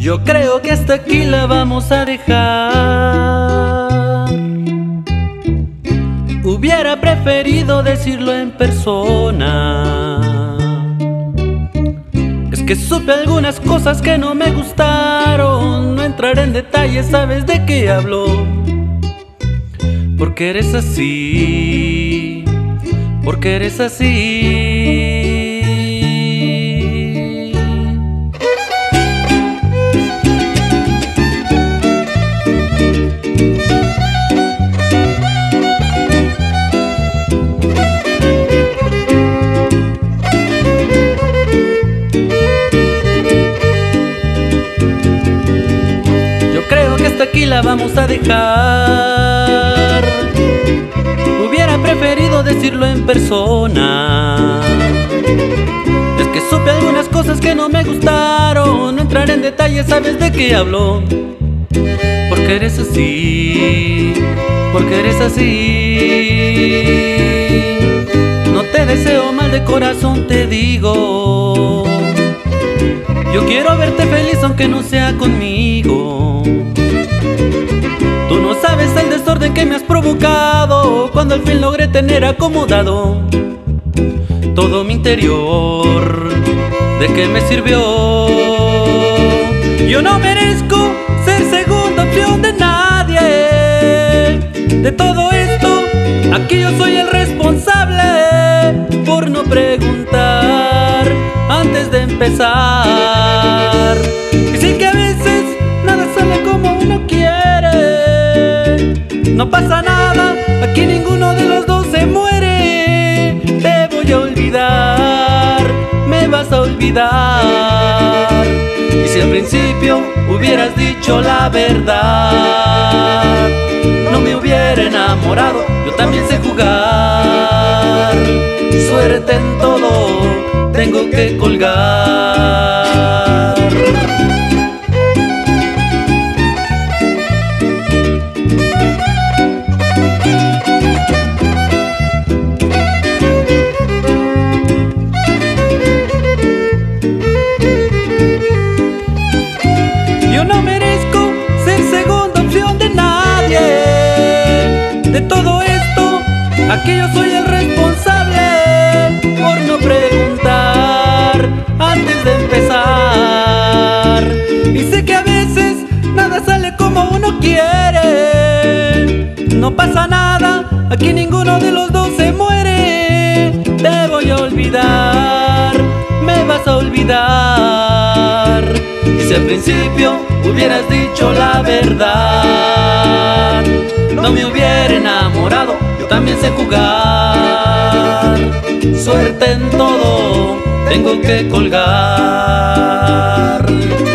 Yo creo que hasta aquí la vamos a dejar. Hubiera preferido decirlo en persona. Es que supe algunas cosas que no me gustaron. No entraré en detalles, sabes de qué hablo. Porque eres así, porque eres así. Hasta aquí la vamos a dejar. Hubiera preferido decirlo en persona. Es que supe algunas cosas que no me gustaron. No entraré en detalles, sabes de qué hablo. Porque eres así, porque eres así. No te deseo mal, de corazón te digo. Yo quiero verte feliz aunque no sea conmigo. Tú no sabes el desorden que me has provocado cuando al fin logré tener acomodado todo mi interior. ¿De qué me sirvió? Yo no merezco ser segunda opción de nadie. De todo esto, aquí yo soy el responsable por no preguntar antes de empezar. Y sí que a veces nada sale como uno quiere. No pasa nada, aquí ninguno de los dos se muere. Te voy a olvidar, me vas a olvidar. Y si al principio hubieras dicho la verdad, no me hubiera enamorado, yo también sé jugar. Suerte en todo, tengo que colgar. Yo no merezco ser segunda opción de nadie. De todo esto, aquí yo soy el responsable por no preguntar antes de empezar. Y sé que a veces nada sale como uno quiere. No pasa nada, aquí ninguno de los dos se muere. Te voy a olvidar, me vas a olvidar. Y si al principio hubieras dicho la verdad, no me hubiera enamorado, yo también sé jugar. Suerte en todo, tengo que colgar.